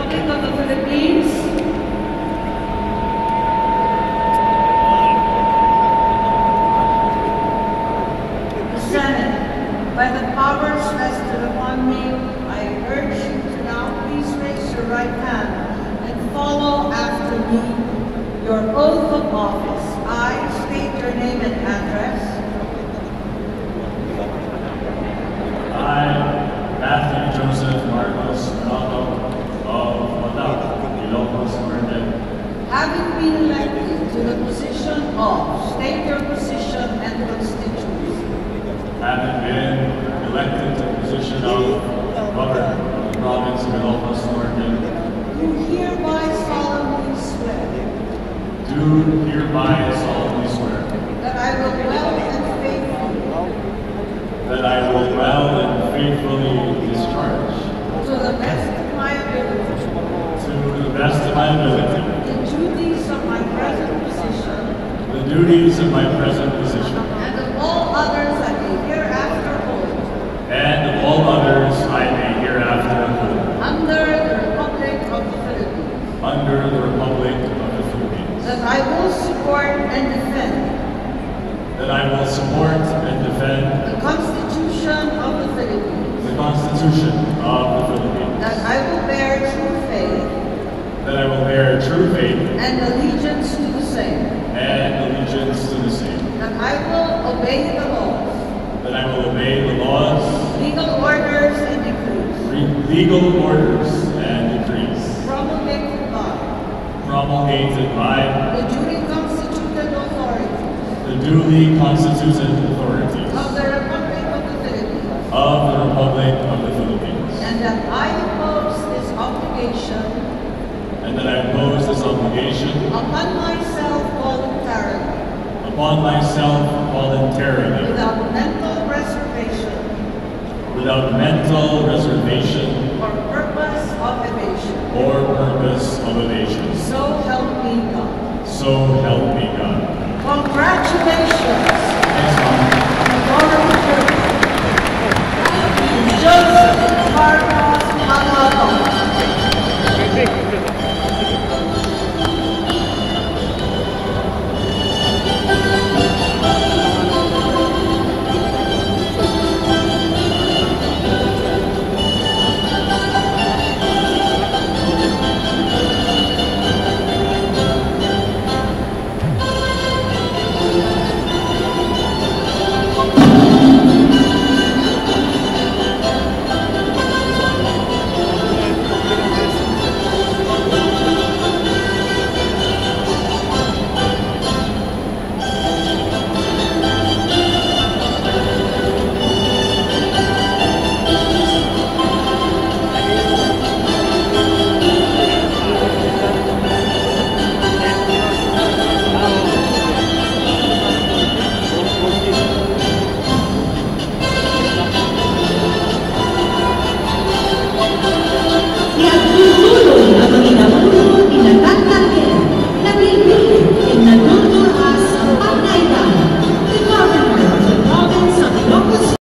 Republic of the Philippines, the Senate, by the powers vested upon me, I urge you to now please raise your right hand and follow after me your oath of office. I state your name and address. I, Matthew Joseph Marcos Ronaldo of Manila, Ilocos Norte, Having been elected to the position of, state your position and constituency. having been elected to the position of Governor of the province of Ilocos Norte, Do hereby solemnly swear do hereby solemnly swear that I will well and faithfully, that I will well and faithfully discharge, to the best of my ability, to the best of my ability, the duties of my present position, the duties of my present position, and of all others I may hereafter hold, and of all others I may hereafter hold, under the Republic of the Philippines, under the Republic of the Philippines, that I will support and defend that I will support and defend the Constitution of the Philippines, the Constitution of the Philippines, that I will bear true faith that I will bear true faith and allegiance to the same, and allegiance to the same, that I will obey the laws, that I will obey the laws, legal orders, and decrees legal orders, and decrees promulgated by promulgated by the duly constituted authorities the duly constituted authorities of the Republic of the Philippines, of the Republic of the Philippines, and that I impose this obligation and that I impose this obligation upon myself voluntarily, without mental reservation or purpose of evasion. or purpose of evasion. So help me God. So help me God. Congratulations. Thanks, Mom.